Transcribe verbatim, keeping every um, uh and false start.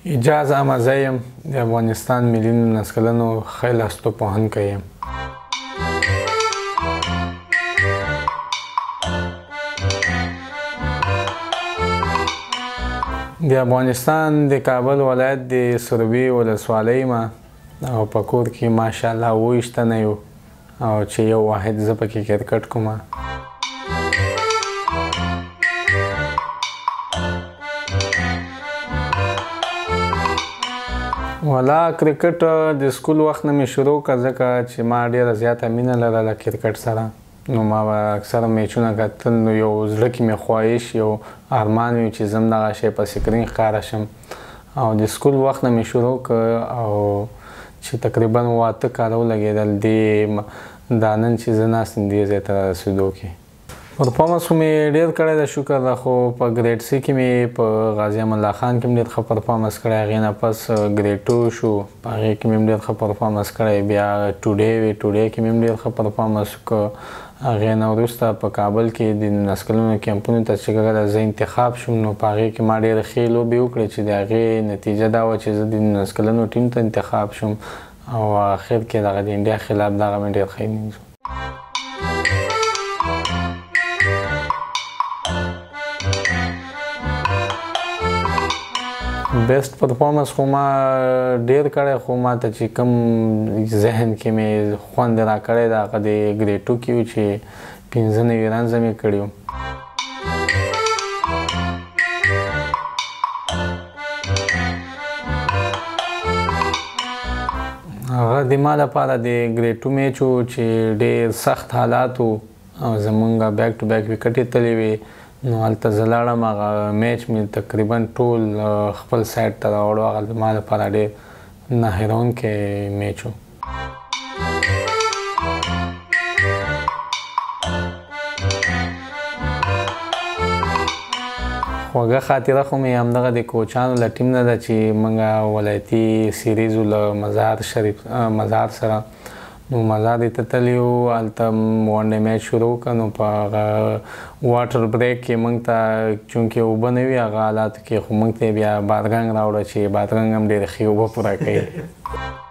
ایجاز احمدزی یم د افغانستان ملي نولس کلنو ښی لاستوپوهونکی یم. د افغانستان د کابل ولایت د سروبي ولسوالۍ ما او په کور کې ماشاءالله اووه تنه یو او چې یو واحد زه پکې کرکټ کوم. والا کرکټ د سکول وخت نه مې شروع کړ ځکه چې ما ډېره زیاته مینه لرله کرکټ سره. نو ما به اکثره میچونه کتل نو یو زړه کې مې خواهش یو ارمان وي چې زه هم دغه شی په سکرین ښکاره شم او د سکول وخت نه مې شروع کړ او چې تقریبا اووه اته کاله ولګېدل دې دا نن چې زه ناست یم دې ځای ته رسېدو کې. پرفارمنس خو مې ډېر کړی ده شکر ده خو په ګریډ سی کې مې په غازي امان الله خان کې مې ډېر ښه پرفارمنس کړی. هغې نه پس ګریډ ټو شو په هغې کې مې هم ډېر ښه پرفارمنس کړی. بیا ټوډے وي ټوډے کې مې هم ډېر ښه پرفارمنس وکړ. هغې نه وروسته په کابل کې د نولس کلنو کیمپونو ته چې کله زه انتخاب شوم نو په هغې کې ما ډېرې ښې لوبې وکړې چې د هغې نتیجه دا وه چې زه د نولس کلنو ټیم ته انتخاب شوم او اخر کې دغه د انډیا خلاف دغه مې ډېر ښه انینګز و. بیسټ پرفارمنس خو ما ډېر کړی خو ما ته چې کوم ذهن کې مې خوند راکړی د هغه د ګریډ ټو کې و چې پنځه نوي رنزه مې کړي وو. هغه د ما لپاره د ګریډ ټو میچ و چې ډېر سخت حالات و او زمونږ بیک ټو بیک وکټې تللې وې نو هلته زه لاړم هغه میچ مې تقریبا ټول خپل سایډ ته راوړو. هغه زما لپاره ډېر نه هیرونکی میچ و. خوږه خاطره خو مې همدغه د کوچانو له ټیم نه ده چې موږ ولایتي سیریز و له مزار شریف مزار سره نو مزار ته تللي وو. هلته ون ډے میچ شروع کړه نو په هغه واټر بریک کې موږ ته چونکې اوبه نه وي هغه حالاتو کې خو موږ ته بیا بادرنګ راوړه چې بادرنګ هم ډېرې ښې اوبه پوره کوي.